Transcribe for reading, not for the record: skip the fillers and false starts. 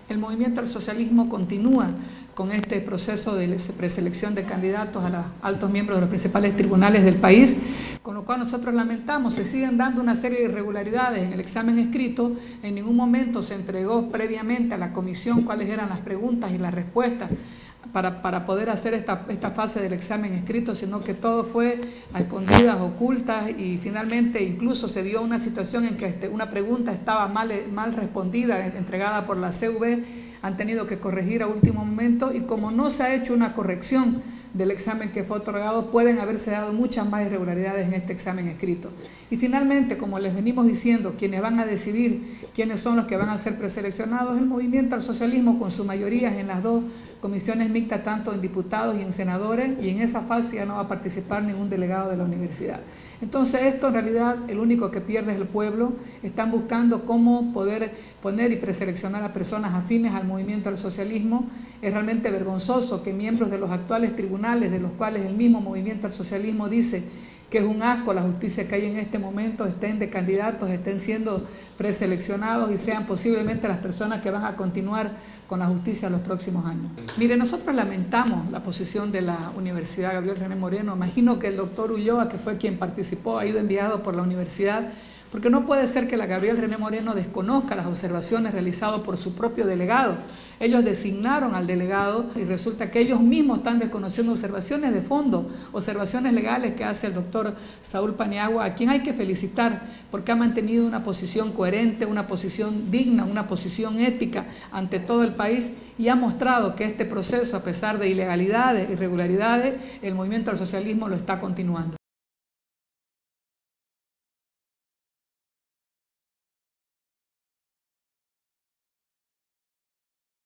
El movimiento al socialismo continúa con este proceso de preselección de candidatos a los altos miembros de los principales tribunales del país, con lo cual nosotros lamentamos, se siguen dando una serie de irregularidades en el examen escrito. En ningún momento se entregó previamente a la comisión cuáles eran las preguntas y las respuestas para poder hacer esta fase del examen escrito, sino que todo fue a escondidas, ocultas, y finalmente incluso se dio una situación en que una pregunta estaba mal respondida, entregada por la CV, han tenido que corregir a último momento, y como no se ha hecho una corrección del examen que fue otorgado, pueden haberse dado muchas más irregularidades en este examen escrito. Y finalmente, como les venimos diciendo, quienes van a decidir quiénes son los que van a ser preseleccionados, el movimiento al socialismo con su mayoría en las dos comisiones mixtas, tanto en diputados y en senadores, y en esa fase ya no va a participar ningún delegado de la universidad. Entonces esto en realidad el único que pierde es el pueblo. Están buscando cómo poder poner y preseleccionar a personas afines al movimiento al socialismo. Es realmente vergonzoso que miembros de los actuales tribunales, de los cuales el mismo movimiento al socialismo dice que es un asco la justicia que hay en este momento, estén de candidatos, estén siendo preseleccionados y sean posiblemente las personas que van a continuar con la justicia en los próximos años. Mire, nosotros lamentamos la posición de la Universidad Gabriel René Moreno. Imagino que el doctor Ulloa, que fue quien participó, ha ido enviado por la universidad, porque no puede ser que la Gabriel René Moreno desconozca las observaciones realizadas por su propio delegado. Ellos designaron al delegado y resulta que ellos mismos están desconociendo observaciones de fondo, observaciones legales que hace el doctor Saúl Paniagua, a quien hay que felicitar porque ha mantenido una posición coherente, una posición digna, una posición ética ante todo el país, y ha mostrado que este proceso, a pesar de ilegalidades, irregularidades, el movimiento al socialismo lo está continuando.